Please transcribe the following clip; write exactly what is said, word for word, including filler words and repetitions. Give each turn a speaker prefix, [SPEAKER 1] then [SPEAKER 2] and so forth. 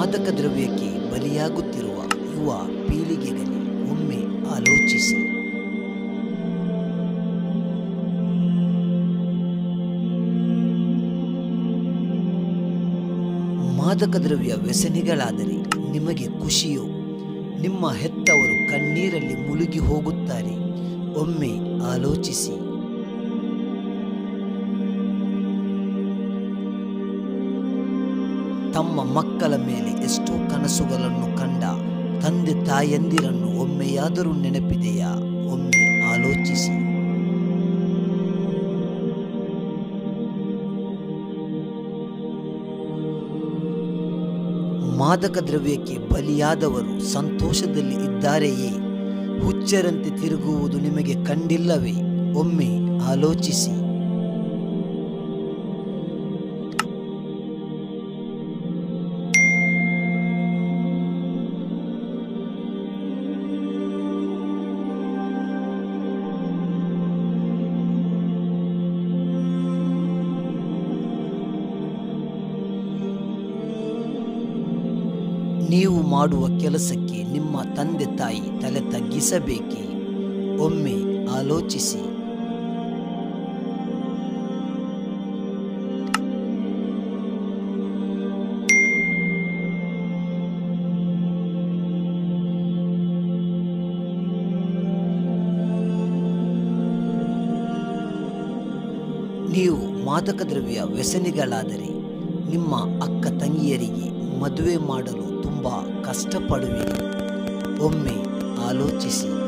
[SPEAKER 1] ಮಾದಕ ದ್ರವ್ಯಕ್ಕೆ ಬಲಿಯಾಗುತ್ತಿರುವ ಯುವ ಪೀಳಿಗೆಗೆ ಒಮ್ಮೆ ಆಲೋಚಿಸಿ. ಮಾದಕ ದ್ರವ್ಯ ವ್ಯಸನಿಗಳಾದರೆ ನಿಮಗೆ ಖುಷಿಯೋ? ನಿಮ್ಮ ಹೆತ್ತವರು ಕಣ್ಣೀರಲ್ಲಿ ಮುಳುಗಿ ಹೋಗುತ್ತಾರೆ. ಒಮ್ಮೆ ಆಲೋಚಿಸಿ. ತಮ್ಮ ಮಕ್ಕಳ ಮೇಲೆ ಎಷ್ಟೋ ಕನಸುಗಳನ್ನು ಕಂಡ ತಂದೆ ತಾಯಂದಿರನ್ನು ಒಮ್ಮೆಯಾದರೂ ನೆನಪಿದೆಯಾ? ಒಮ್ಮೆ ಆಲೋಚಿಸಿ. ಮಾದಕ ದ್ರವ್ಯಕ್ಕೆ ಬಲಿಯಾದವರು ಸಂತೋಷದಲ್ಲಿ ಇದ್ದಾರೆಯೇ? ಹುಚ್ಚರಂತೆ ತಿರುಗುವುದು ನಿಮಗೆ ಕಂಡಿಲ್ಲವೇ? ಒಮ್ಮೆ ಆಲೋಚಿಸಿ. ನೀವು ಮಾಡುವ ಕೆಲಸಕ್ಕೆ ನಿಮ್ಮ ತಂದೆ ತಾಯಿ ತಲೆ ತಗ್ಗಿಸಬೇಕೇ? ಒಮ್ಮೆ ಆಲೋಚಿಸಿ. ನೀವು ಮಾದಕ ದ್ರವ್ಯ ವ್ಯಸನಿಗಳಾದರೆ ನಿಮ್ಮ ಅಕ್ಕ ತಂಗಿಯರಿಗೆ ಮದುವೆ ಮಾಡಲು ತುಂಬ ಕಷ್ಟಪಡುವಿರಿ. ಒಮ್ಮೆ ಆಲೋಚಿಸಿ.